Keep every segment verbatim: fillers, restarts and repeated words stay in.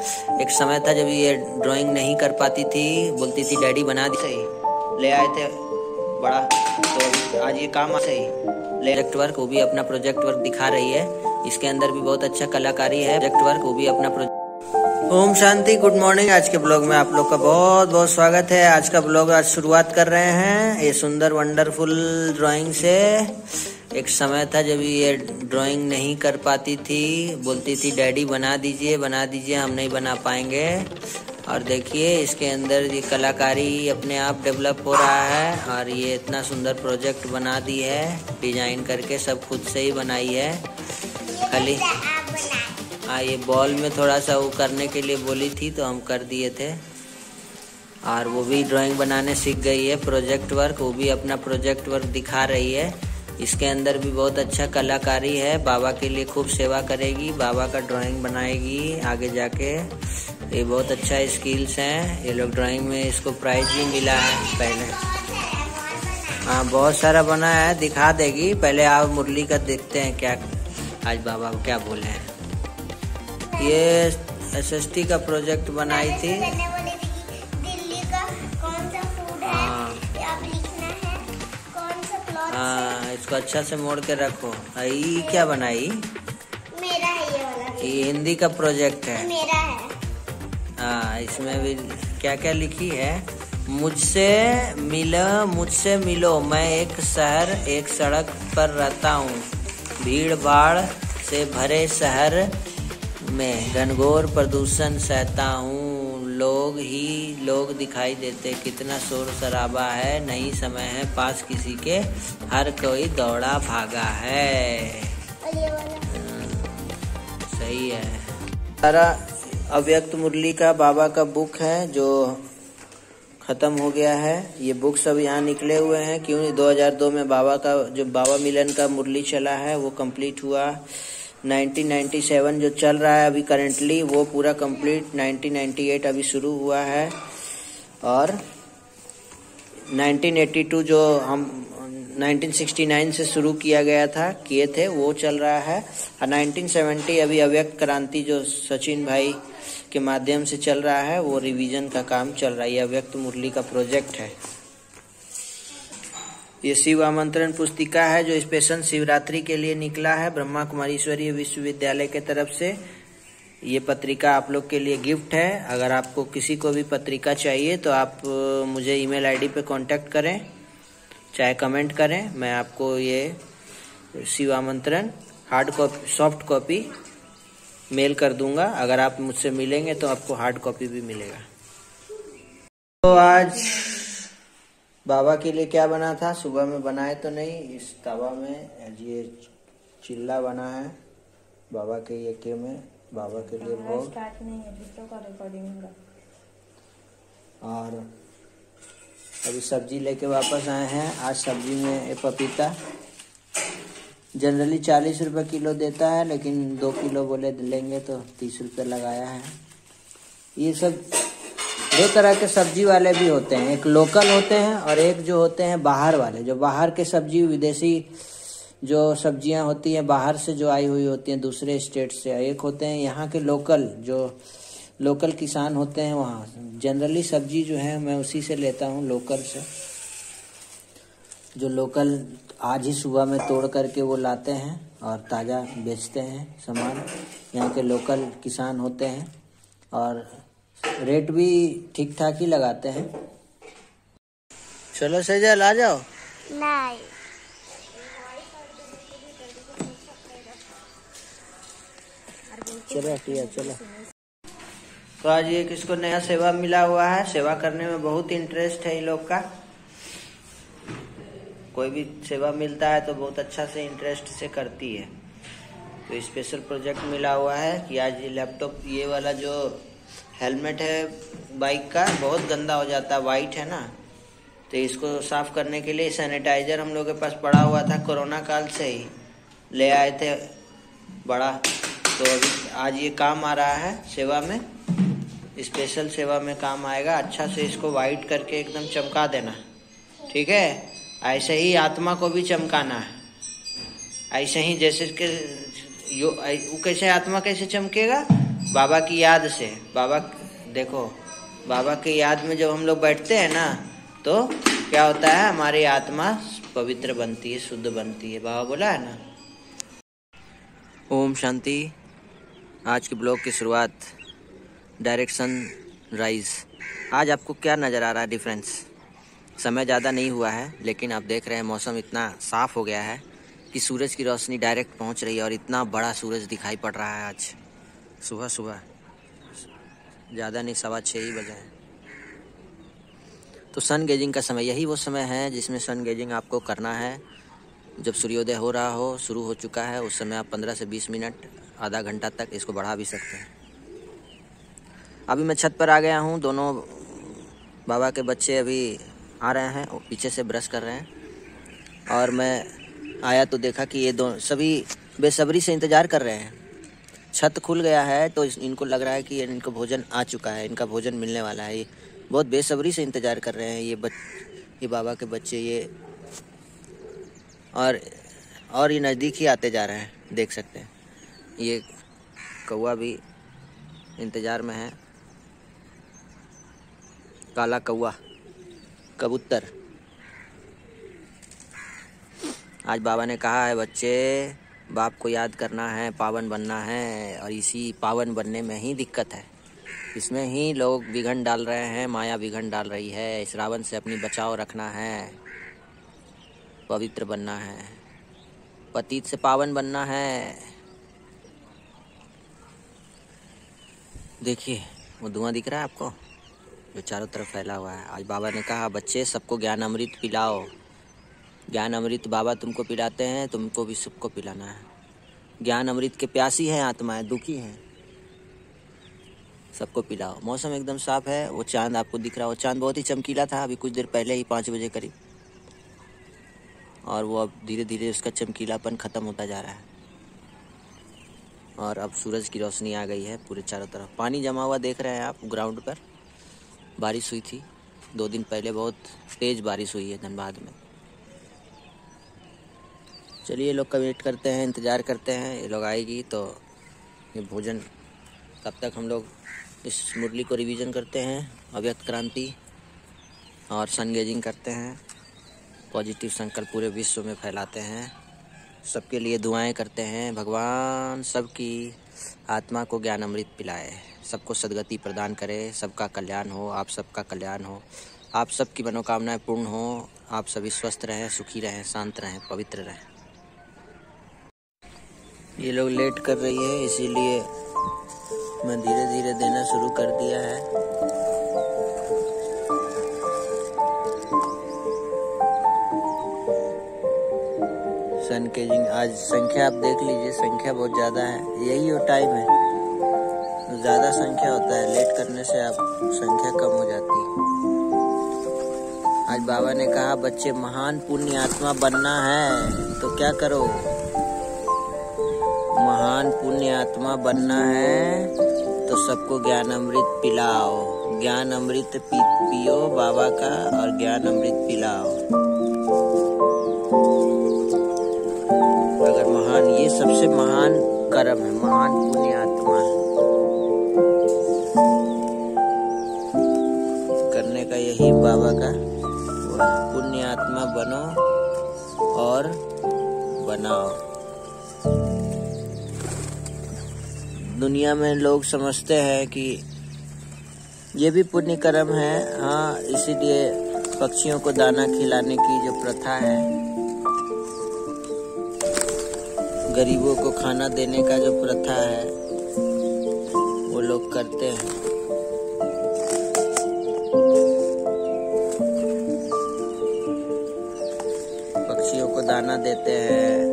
एक समय था जब ये ड्राइंग नहीं कर पाती थी, बोलती थी डैडी बना दी। सही ले आए थे बड़ा, तो आज ये काम सही ले प्रोजेक्ट वर्क, वो भी अपना प्रोजेक्ट वर्क दिखा रही है। इसके अंदर भी बहुत अच्छा कलाकारी है। प्रोजेक्ट वर्क वो भी अपना project. Om Shanti, good morning. आज के ब्लॉग में आप लोग का बहुत बहुत स्वागत है। आज का ब्लॉग आज शुरुआत कर रहे हैं ये सुंदर वंडरफुल ड्राइंग से। एक समय था जब ये ड्राइंग नहीं कर पाती थी, बोलती थी डैडी बना दीजिए बना दीजिए, हम नहीं बना पाएंगे। और देखिए इसके अंदर ये कलाकारी अपने आप डेवलप हो रहा है और ये इतना सुंदर प्रोजेक्ट बना दी है, डिजाइन करके सब खुद से ही बनाई है। खाली हाँ, ये बॉल में थोड़ा सा वो करने के लिए बोली थी तो हम कर दिए थे। और वो भी ड्राइंग बनाने सीख गई है। प्रोजेक्ट वर्क वो भी अपना प्रोजेक्ट वर्क दिखा रही है। इसके अंदर भी बहुत अच्छा कलाकारी है। बाबा के लिए खूब सेवा करेगी, बाबा का ड्राइंग बनाएगी आगे जाके। ये बहुत अच्छा स्किल्स हैं। ये लोग ड्राइंग में इसको प्राइज भी मिला है पहले। हाँ, बहुत सारा बना है, दिखा देगी। पहले आप मुरली का देखते हैं क्या आज बाबा क्या बोले हैं। ये एसएसटी का प्रोजेक्ट बनाई थी। दिल्ली का कौन सा फूड है आप लिखना है, कौन सा क्लॉथ। हाँ, इसको अच्छा से मोड़ के रखो। ये क्या बनाई? मेरा है ये वाला। ये हिंदी का प्रोजेक्ट है। मेरा है। हाँ, इसमें भी क्या क्या लिखी है। मुझसे मिलो मुझसे मिलो, मैं एक शहर एक सड़क पर रहता हूँ, भीड़ भाड़ से भरे शहर में घनघोर प्रदूषण सहता हूँ। लोग ही लोग दिखाई देते, कितना शोर शराबा है, नहीं समय है पास किसी के, हर कोई दौड़ा भागा है। और ये वाला सही है। सारा अव्यक्त मुरली का बाबा का बुक है जो खत्म हो गया है। ये बुक सब यहाँ निकले हुए हैं। क्यों दो हज़ार दो में बाबा का जो बाबा मिलन का मुरली चला है वो कंप्लीट हुआ। नाइनटीन नाइंटी सेवन जो चल रहा है अभी करेंटली वो पूरा कंप्लीट। नाइनटीन नाइंटी एट अभी शुरू हुआ है। और नाइनटीन एटी टू जो हम नाइनटीन सिक्सटी नाइन से शुरू किया गया था किए थे वो चल रहा है। और नाइनटीन सेवेंटी अभी अव्यक्त क्रांति जो सचिन भाई के माध्यम से चल रहा है वो रिवीजन का काम चल रहा है। ये अव्यक्त मुरली का प्रोजेक्ट है। ये शिव आमंत्रण पुस्तिका है जो स्पेशल शिवरात्रि के लिए निकला है ब्रह्मा कुमारीश्वरी विश्वविद्यालय के तरफ से। ये पत्रिका आप लोग के लिए गिफ्ट है। अगर आपको किसी को भी पत्रिका चाहिए तो आप मुझे ईमेल आईडी पे कांटेक्ट करें, चाहे कमेंट करें। मैं आपको ये शिव आमंत्रण hard copy soft copy mail कर दूंगा। अगर आप मुझसे मिलेंगे तो आपको हार्ड कॉपी भी मिलेगा। तो आज बाबा के लिए क्या बना था? सुबह में बनाए तो नहीं, इस तवा में ये चिल्ला बना है बाबा के ये के में बाबा के लिए भोग। स्टार्ट नहीं है तो का रिकॉर्डिंग। और अभी सब्जी लेके वापस आए हैं। आज सब्जी में पपीता जनरली चालीस रुपए किलो देता है, लेकिन दो किलो बोले लेंगे तो तीस रुपए लगाया है। ये सब दो तरह के सब्जी वाले भी होते हैं, एक लोकल होते हैं और एक जो होते हैं बाहर वाले। जो बाहर के सब्जी विदेशी जो सब्जियां होती हैं बाहर से जो आई हुई होती हैं दूसरे स्टेट से, एक होते हैं यहाँ के लोकल जो लोकल किसान होते हैं वहाँ। जनरली सब्जी जो है मैं उसी से लेता हूँ, लोकल से। जो लोकल आज ही सुबह में तोड़ करके वो लाते हैं और ताज़ा बेचते हैं सामान। यहाँ के लोकल किसान होते हैं और रेट भी ठीक ठाक ही लगाते हैं। चलो सेजल आ जाओ। नहीं चलो टिया चलो। तो आज ये किसको नया सेवा मिला हुआ है। सेवा करने में बहुत इंटरेस्ट है इन लोग का। कोई भी सेवा मिलता है तो बहुत अच्छा से इंटरेस्ट से करती है। तो स्पेशल प्रोजेक्ट मिला हुआ है कि आज ये लैपटॉप ये वाला जो हेलमेट है बाइक का बहुत गंदा हो जाता है, वाइट है ना, तो इसको साफ करने के लिए सैनिटाइजर हम लोग के पास पड़ा हुआ था। कोरोना काल से ही ले आए थे बड़ा, तो अभी आज ये काम आ रहा है सेवा में, स्पेशल सेवा में काम आएगा। अच्छा से इसको वाइट करके एकदम चमका देना, ठीक है। ऐसे ही आत्मा को भी चमकाना है, ऐसे ही जैसे कि यो वो कैसे आत्मा कैसे चमकेगा, बाबा की याद से, बाबा देखो, बाबा की याद में जब हम लोग बैठते हैं ना तो क्या होता है, हमारी आत्मा पवित्र बनती है, शुद्ध बनती है। बाबा बोला है ना। ओम शांति। आज के ब्लॉग की शुरुआत डायरेक्शन राइज। आज आपको क्या नज़र आ रहा है डिफरेंस? समय ज़्यादा नहीं हुआ है, लेकिन आप देख रहे हैं मौसम इतना साफ़ हो गया है कि सूरज की रोशनी डायरेक्ट पहुंच रही है और इतना बड़ा सूरज दिखाई पड़ रहा है। आज सुबह सुबह ज़्यादा नहीं, सवा छः ही बजे हैं। तो सन गेजिंग का समय, यही वो समय है जिसमें सन गेजिंग आपको करना है। जब सूर्योदय हो रहा हो, शुरू हो चुका है, उस समय आप पंद्रह से बीस मिनट, आधा घंटा तक इसको बढ़ा भी सकते हैं। अभी मैं छत पर आ गया हूँ। दोनों बाबा के बच्चे अभी आ रहे हैं, पीछे से ब्रश कर रहे हैं और मैं आया तो देखा कि ये दो सभी बेसब्री से इंतज़ार कर रहे हैं। छत खुल गया है तो इनको लग रहा है कि इनको भोजन आ चुका है, इनका भोजन मिलने वाला है। ये बहुत बेसब्री से इंतज़ार कर रहे हैं ये बच ये बाबा के बच्चे, ये और और ये नज़दीक ही आते जा रहे हैं, देख सकते हैं। ये कौवा भी इंतज़ार में है, काला कौवा, कबूतर। आज बाबा ने कहा है बच्चे, बाप को याद करना है, पावन बनना है, और इसी पावन बनने में ही दिक्कत है। इसमें ही लोग विघन डाल रहे हैं, माया विघन डाल रही है। इस रावण से अपनी बचाव रखना है, पवित्र बनना है, पतित से पावन बनना है। देखिए वो धुआं दिख रहा है आपको, जो चारों तरफ फैला हुआ है। आज बाबा ने कहा बच्चे, सबको ज्ञान अमृत पिलाओ। ज्ञान अमृत बाबा तुमको पिलाते हैं, तुमको भी सबको पिलाना है। ज्ञान अमृत के प्यासी हैं आत्माएं, दुखी हैं, सबको पिलाओ। मौसम एकदम साफ है। वो चांद आपको दिख रहा है, वो चांद बहुत ही चमकीला था अभी कुछ देर पहले ही, पाँच बजे करीब, और वो अब धीरे धीरे उसका चमकीलापन ख़त्म होता जा रहा है और अब सूरज की रोशनी आ गई है पूरे चारों तरफ। पानी जमा हुआ देख रहे हैं आप ग्राउंड पर। बारिश हुई थी दो दिन पहले, बहुत तेज़ बारिश हुई है धनबाद में। चलिए लोग का वेट करते हैं, इंतज़ार करते हैं, ये लोग आएगी तो ये भोजन। तब तक हम लोग इस मुरली को रिवीजन करते हैं, अव्यक्त क्रांति, और सन गेजिंग करते हैं, पॉजिटिव संकल्प पूरे विश्व में फैलाते हैं, सबके लिए दुआएं करते हैं। भगवान सबकी आत्मा को ज्ञान अमृत पिलाए, सबको सद्गति प्रदान करे, सबका कल्याण हो, आप सबका कल्याण हो, आप सबकी मनोकामनाएं पूर्ण हो, आप सभी स्वस्थ रहें, सुखी रहें, शांत रहें, पवित्र रहें। ये लोग लेट कर रही है, इसीलिए मैं धीरे धीरे देना शुरू कर दिया है। सन गेजिंग आज संख्या आप देख लीजिए, संख्या बहुत ज़्यादा है। यही वो टाइम है, ज़्यादा संख्या होता है, लेट करने से आप संख्या कम हो जाती है। आज बाबा ने कहा बच्चे, महान पुण्य आत्मा बनना है तो क्या करो, महान पुण्य आत्मा बनना है तो सबको ज्ञान अमृत पिलाओ। ज्ञान अमृत पी पियो बाबा का, और ज्ञान अमृत पिलाओ। अगर महान, ये सबसे महान कर्म है, महान पुण्य आत्मा करने का यही बाबा का पुण्य आत्मा बनो और बनाओ। दुनिया में लोग समझते हैं कि ये भी पुण्य कर्म है। हाँ, इसीलिए पक्षियों को दाना खिलाने की जो प्रथा है, गरीबों को खाना देने का जो प्रथा है, वो लोग करते हैं। पक्षियों को दाना देते हैं,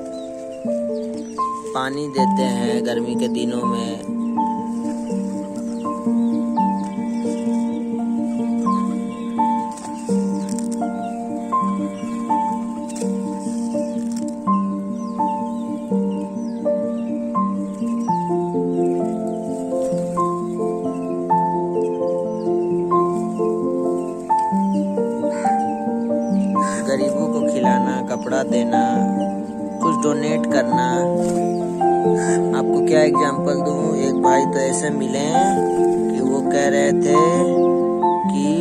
पानी देते हैं गर्मी के दिनों में। गरीबों को खिलाना, कपड़ा देना, कुछ डोनेट करना, आपको क्या एग्जाम्पल दूं। एक भाई तो ऐसे मिले कि वो कह रहे थे कि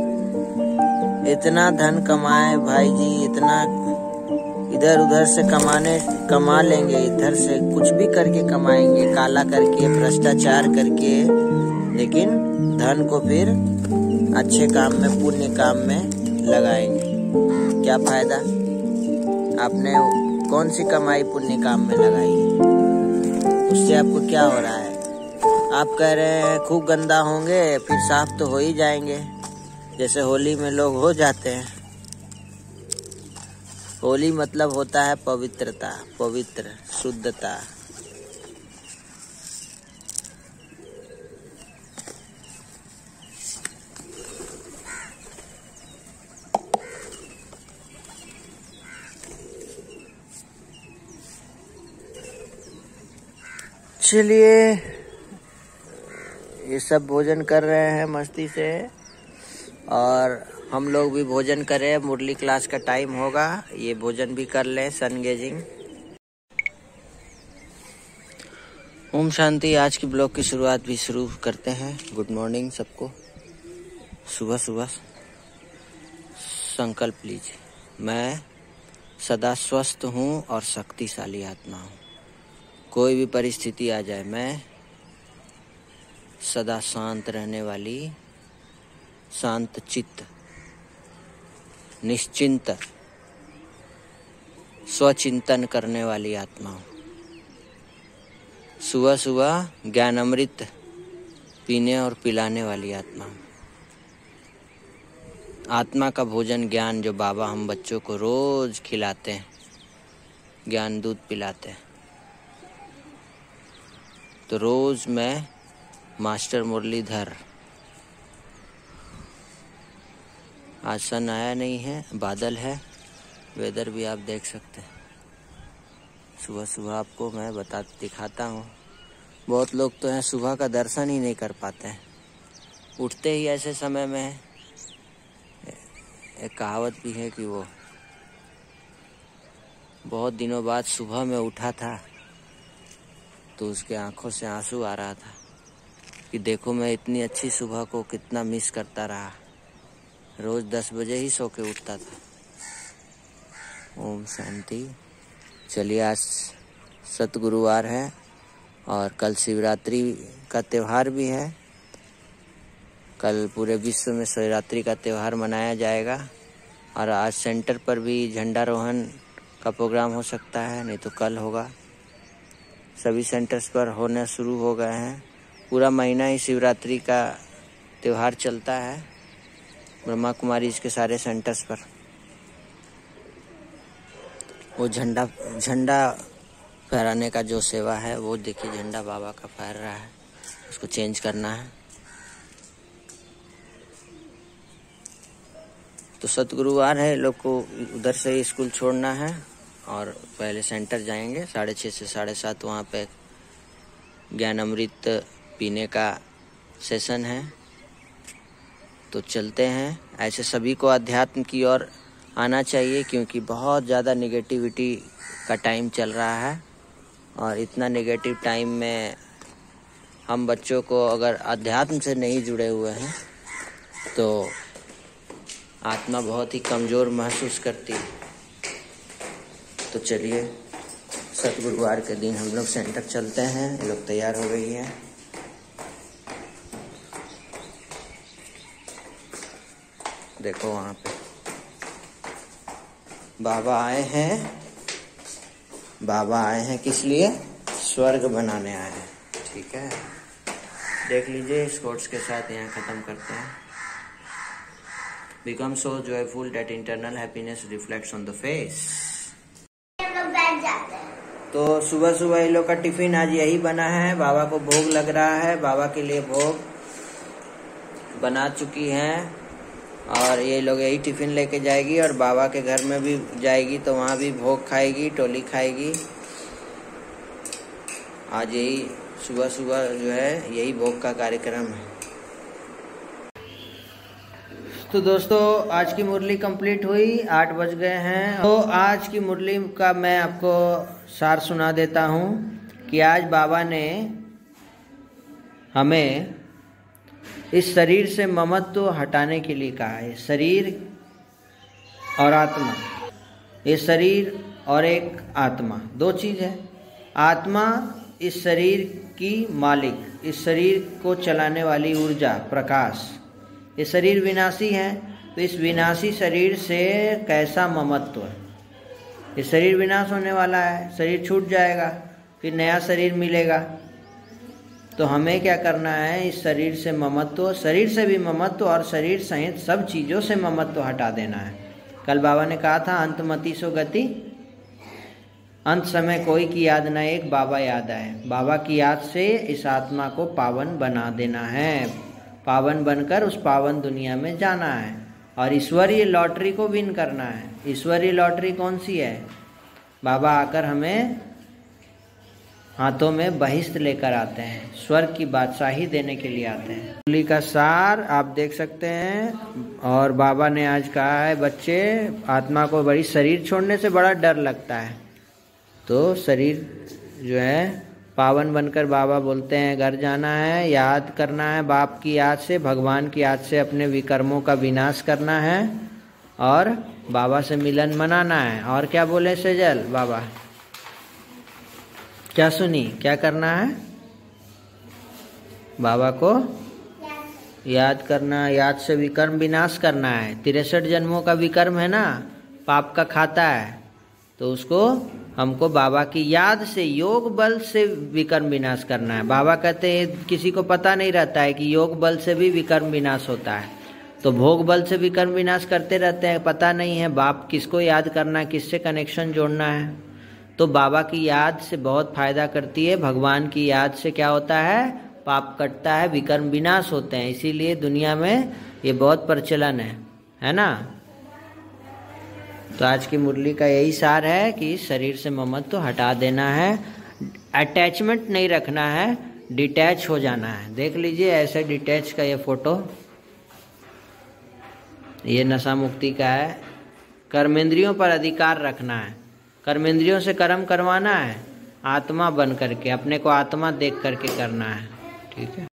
इतना धन कमाए भाई जी, इतना इधर उधर से कमाने कमा लेंगे, इधर से कुछ भी करके कमाएंगे, काला करके, भ्रष्टाचार करके, लेकिन धन को फिर अच्छे काम में, पुण्य काम में लगाएंगे। क्या फायदा? आपने कौन सी कमाई पुण्य काम में लगाई है? उससे आपको क्या हो रहा है? आप कह रहे हैं खूब गंदा होंगे, फिर साफ तो हो ही जाएंगे, जैसे होली में लोग हो जाते हैं। होली मतलब होता है पवित्रता, पवित्र, शुद्धता। चलिए, ये सब भोजन कर रहे हैं मस्ती से, और हम लोग भी भोजन करें। मुरली क्लास का टाइम होगा, ये भोजन भी कर लें, सन गेजिंग। ओम शांति। आज की ब्लॉग की शुरुआत भी शुरू करते हैं। गुड मॉर्निंग सबको। सुबह सुबह संकल्प लीजिए, मैं सदा स्वस्थ हूँ और शक्तिशाली आत्मा हूँ। कोई भी परिस्थिति आ जाए, मैं सदा शांत रहने वाली, शांत चित्त, निश्चिंत, स्वचिंतन करने वाली आत्मा हूँ। सुबह सुबह ज्ञान अमृत पीने और पिलाने वाली आत्मा हूँ। आत्मा का भोजन ज्ञान जो बाबा हम बच्चों को रोज खिलाते हैं, ज्ञान दूध पिलाते हैं। तो रोज मैं मास्टर मुरलीधर। आज सन आया नहीं है, बादल है, वेदर भी आप देख सकते हैं। सुबह सुबह आपको मैं बता दिखाता हूँ। बहुत लोग तो हैं सुबह का दर्शन ही नहीं कर पाते हैं, उठते ही ऐसे समय में। एक कहावत भी है कि वो बहुत दिनों बाद सुबह में उठा था तो उसके आंखों से आंसू आ रहा था कि देखो मैं इतनी अच्छी सुबह को कितना मिस करता रहा। रोज दस बजे ही सो के उठता था। ओम शांति। चलिए, आज सतगुरुवार है और कल शिवरात्रि का त्यौहार भी है। कल पूरे विश्व में शिवरात्रि का त्यौहार मनाया जाएगा और आज सेंटर पर भी झंडारोहण का प्रोग्राम हो सकता है, नहीं तो कल होगा। सभी सेंटर्स पर होने शुरू हो गए हैं। पूरा महीना ही शिवरात्रि का त्यौहार चलता है ब्रह्मा कुमारी इसके सारे सेंटर्स पर। वो झंडा झंडा फहराने का जो सेवा है, वो देखिए झंडा बाबा का फहर रहा है, उसको चेंज करना है। तो सतगुरुवार है, लोग को उधर से ही स्कूल छोड़ना है और पहले सेंटर जाएंगे। साढ़े छः से साढ़े सात वहाँ पे ज्ञान अमृत पीने का सेशन है। तो चलते हैं। ऐसे सभी को अध्यात्म की ओर आना चाहिए, क्योंकि बहुत ज़्यादा निगेटिविटी का टाइम चल रहा है और इतना नेगेटिव टाइम में हम बच्चों को अगर अध्यात्म से नहीं जुड़े हुए हैं तो आत्मा बहुत ही कमज़ोर महसूस करती है। तो चलिए, सतगुरुवार के दिन हम लोग सेंटर चलते हैं। ये लोग तैयार हो गई हैं। देखो वहाँ पे बाबा आए हैं। बाबा आए हैं किस लिए? स्वर्ग बनाने आए हैं। ठीक है, देख लीजिए। इस कोट्स के साथ यहाँ ख़त्म करते हैं। Become so joyful that internal happiness reflects on the face। तो सुबह सुबह ये लोग का टिफिन आज यही बना है। बाबा को भोग लग रहा है, बाबा के लिए भोग बना चुकी हैं और ये लोग यही टिफिन लेके जाएगी और बाबा के घर में भी जाएगी तो वहाँ भी भोग खाएगी, टोली खाएगी। आज यही सुबह सुबह जो है यही भोग का कार्यक्रम है। तो दोस्तों, आज की मुरली कंप्लीट हुई। आठ बज गए हैं। तो आज की मुरली का मैं आपको सार सुना देता हूँ कि आज बाबा ने हमें इस शरीर से ममत्व हटाने के लिए कहा है। शरीर और आत्मा, ये शरीर और एक आत्मा, दो चीज़ है। आत्मा इस शरीर की मालिक, इस शरीर को चलाने वाली ऊर्जा, प्रकाश। ये शरीर विनाशी है, तो इस विनाशी शरीर से कैसा ममत्व है। ये शरीर विनाश होने वाला है, शरीर छूट जाएगा, फिर नया शरीर मिलेगा। तो हमें क्या करना है, इस शरीर से ममत्व, शरीर से भी ममत्व और शरीर सहित सब चीज़ों से ममत्व हटा देना है। कल बाबा ने कहा था अंतमति सो गति, अंत समय कोई की याद न एक बाबा याद आए। बाबा की याद से इस आत्मा को पावन बना देना है, पावन बनकर उस पावन दुनिया में जाना है और ईश्वरीय लॉटरी को विन करना है। ईश्वरीय लॉटरी कौन सी है? बाबा आकर हमें हाथों में बहिष्ठ लेकर आते हैं, स्वर्ग की बादशाही देने के लिए आते हैं। मुरली का सार आप देख सकते हैं। और बाबा ने आज कहा है, बच्चे आत्मा को बड़ी शरीर छोड़ने से बड़ा डर लगता है, तो शरीर जो है पावन बनकर बाबा बोलते हैं घर जाना है, याद करना है बाप की याद से, भगवान की याद से अपने विकर्मों का विनाश करना है और बाबा से मिलन मनाना है। और क्या बोले सेजल बाबा, क्या सुनी, क्या करना है? बाबा को याद करना, याद से विकर्म विनाश करना है। तिरसठ जन्मों का विकर्म है ना, पाप का खाता है, तो उसको हमको बाबा की याद से, योग बल से विकर्म विनाश करना है। बाबा कहते हैं किसी को पता नहीं रहता है कि योग बल से भी विकर्म विनाश होता है, तो भोग बल से विकर्म विनाश करते रहते हैं, पता नहीं है बाप किसको याद करना है, किससे कनेक्शन जोड़ना है। तो बाबा की याद से बहुत फायदा करती है। भगवान की याद से क्या होता है, पाप कटता है, विकर्म विनाश होते हैं। इसीलिए दुनिया में ये बहुत प्रचलन है, है ना। तो आज की मुरली का यही सार है कि शरीर से ममत्व तो हटा देना है, अटैचमेंट नहीं रखना है, डिटैच हो जाना है। देख लीजिए ऐसे डिटैच का ये फोटो, ये नशा मुक्ति का है। कर्मेंद्रियों पर अधिकार रखना है, कर्मेंद्रियों से कर्म करवाना है, आत्मा बन करके, अपने को आत्मा देख करके करना है। ठीक है।